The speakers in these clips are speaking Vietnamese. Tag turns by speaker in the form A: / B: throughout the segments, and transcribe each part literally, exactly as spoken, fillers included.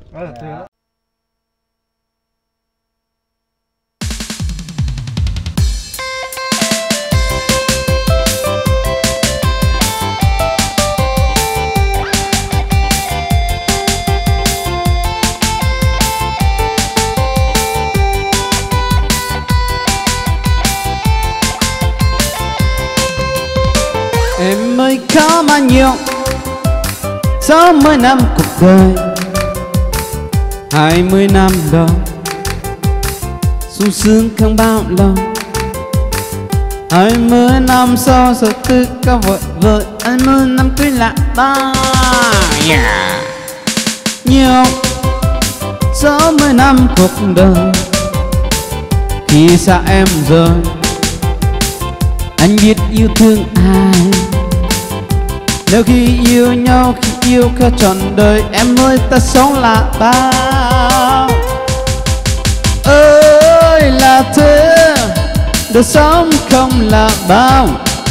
A: Ờ, tuyệt lắm.
B: Em ơi có bao nhiêu sáu mươi năm cuộc đời, hai mươi năm đó sung sướng không bao lâu, hai mươi năm sau sao tư ca vội vội, hai mươi năm cưới lạ ba yeah. Nhiều sáu mươi năm cuộc đời, khi xa em rồi anh biết yêu thương ai. Nếu khi yêu nhau, khi yêu cả trọn đời, em ơi ta sống là bao. Ơi là thế, đời sống không là bao.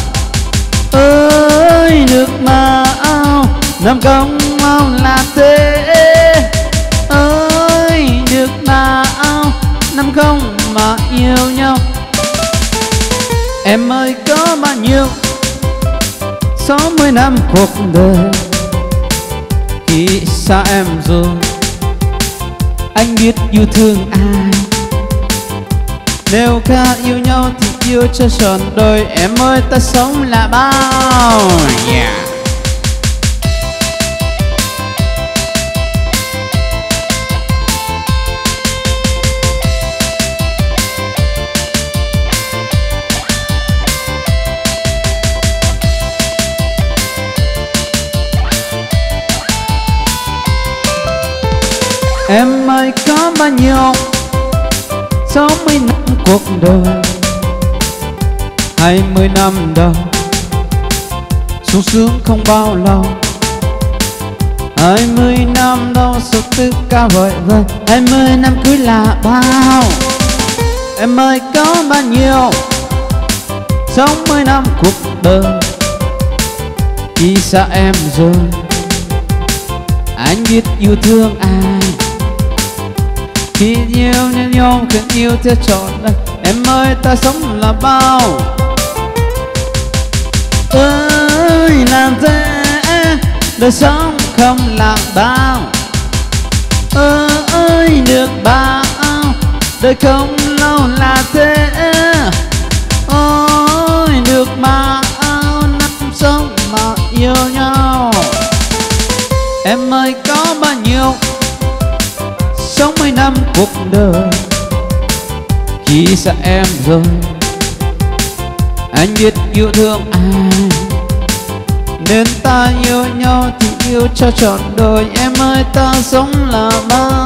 B: Ơi nước màu năm công mau là thế. Ơi nước màu năm không mà yêu nhau. Em ơi có bao nhiêu sáu mươi năm cuộc đời, khi xa em rồi anh biết yêu thương ai. Nếu cả yêu nhau thì yêu cho trọn đời, em ơi ta sống là bao yeah. Em ơi có bao nhiêu sáu mươi năm cuộc đời, hai mươi năm đầu sung sướng không bao lâu, hai mươi năm đâu số tư ca vội vời, hai mươi năm cưới là bao. Em ơi có bao nhiêu sáu mươi năm cuộc đời, khi xa em rồi anh biết yêu thương ai. Khi yêu nhau nhau cần yêu theo trọn đời, em ơi ta sống là bao. Ơi làm thế đời sống không là bao. Ơi được bao đời không lâu là thế. Ôi được bao năm sống mà yêu nhau. Em ơi có bao nhiêu sáu mươi năm cuộc đời, khi xa em rồi anh biết yêu thương ai. Nên ta yêu nhau thì yêu cho trọn đời, em ơi ta sống là bao.